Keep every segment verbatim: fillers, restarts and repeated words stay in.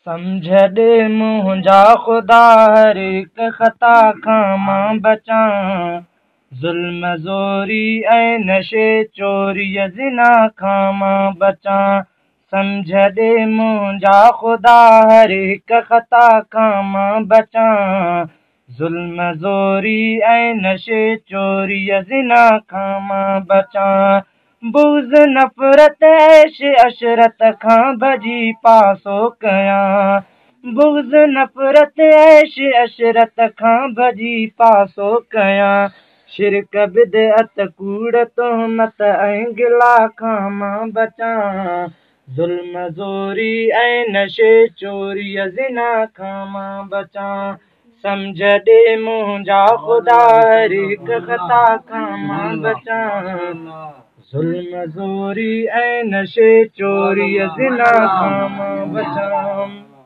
समझ दे मुंहिंजा खुदा हर हिक ख़ता खां मां बचां, ज़ुल्म ज़ोरी ऐं नशे चोरीअ ज़िना खां मां बचां। समझ दे मुंहिंजा खुदा हर हिक ख़ता खां मां बचां, ज़ुल्म ज़ोरी ऐं नशे चोरीअ ज़िना खां मां बचां। बुग़्ज़ नफ़रत ऐश अशरत खां भॼी पासो कयां, बुग़्ज़ नफ़रत ऐश अशरत खां भॼी पासो कयां। शिरक बिदअत कूड़ तोहमत ऐं गिला खां मां बचां, ज़ुल्म ज़ोरी ऐं नशे चोरीअ ज़िना खां मां बचां। समझ दे मुंहिंजा खुदा हर हिक ख़ता खां मां बचां, ज़ुल्म ज़ोरी ऐं नशे चोरीअ ज़िना खां मां बचां।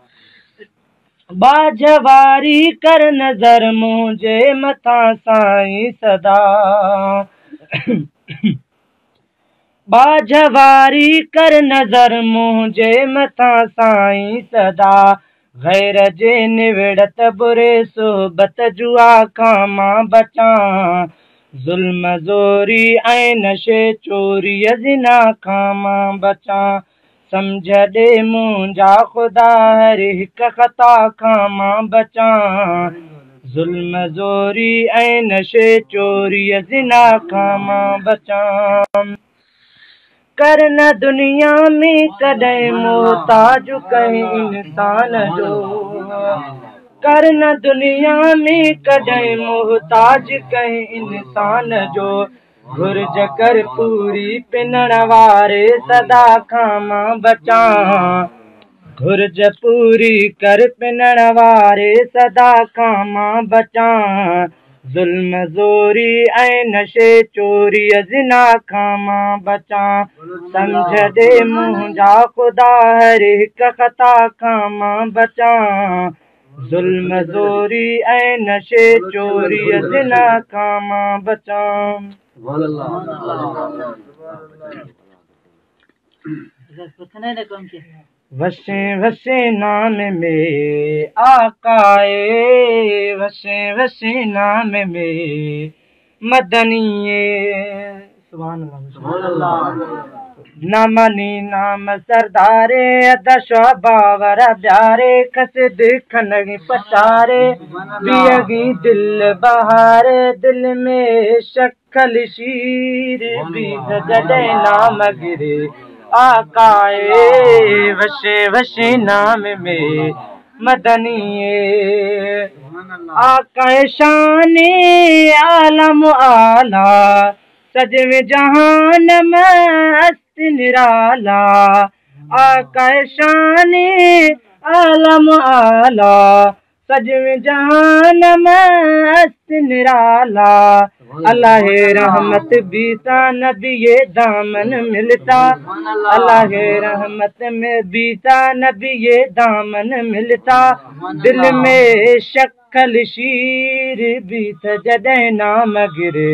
बाजवारी कर नज़र मुंहिंजे मथां साईं सदा, बाजवारी कर नज़र मुंहिंजे मथां साईं सदा। गैर जे निविड़त बुरे सोबत जुआ खां मां बचां, ज़ुल्म ज़ोरी ऐं नशे चोरीअ ज़िना खां मां बचां। समझ दे मुंहिंजा खुदा हर हिक ख़ता खां मां बचां, ज़ुल्म ज़ोरी ऐं नशे चोरीअ ज़िना खां मां बचां। कर न दुनिया में कॾहिं मोहताज कंहिं इंसान जो, कर न दुनिया में कॾहिं मोहताज कंहिं इंसान जो। घुर्ज कर पूरी पिनण वारे सदा खां मां बचां, घुर्ज पूरी कर पिनण वारे सदा खां मां बचां, ज़ुल्म ज़ोरी ऐं नशे चोरीअ ज़िना खां मां बचां। समझ दे मुंहिंजा खुदा हर हिक ख़ता खां मां बचां, ज़ुल्म ज़ोरी ऐं नशे चोरीअ ज़िना खां मां बचां। वसे वसे नाम में आकाए, वसे वसे नाम में मदनीए। सुभान अल्लाह। नामनी नाम सरदारे अदशा बावर प्यारे, खसद खनगी पचारे बियगी दिल बहारे। दिल में शक्ल शीर भी जॾहिं नाम गिरे आकाए, वशे वशे नाम में मदनीए। आकाए शाने आलम आला, सजवे जहान मस्त निराला। आकाए शाने आलम आला, सजवे जहान मस्त निराला। अल्लाह रहमत बीता नबी दामन मिलता, अल्लाह रहमत में बीता नबी दामन मिलता। दिल में शक्ल शीर बीत जॾहिं नाम गिरे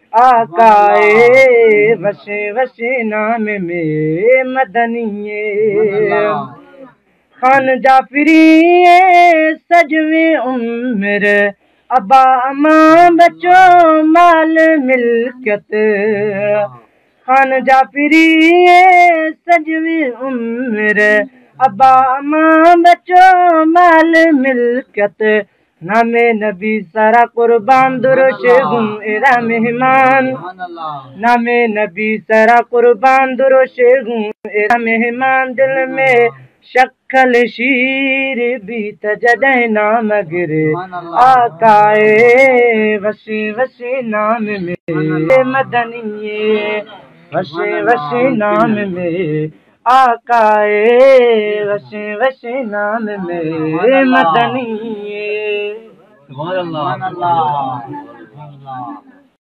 आकाए, वसे वसे नाम में मदनीए। खान जाफरी सजवे उम्र अबा अमा बचो माल मिल्कियत। खान जाफरी सजवे उम्र अबा अमा बचो माल मिल्कियत। नामे नबी सारा कुर्बान दुरुश गुम एरा मेहमान, नामे नबी सारा कुर्बान दुरुश गुम एरा मेहमान। दिल में शक्ल शीर बीत जॾहिं नाम गिरे आकाए, वसे वसे नाम में मदनीए। वसे वसे नाम में आकाए, वसे वसे नाम में मदनीए।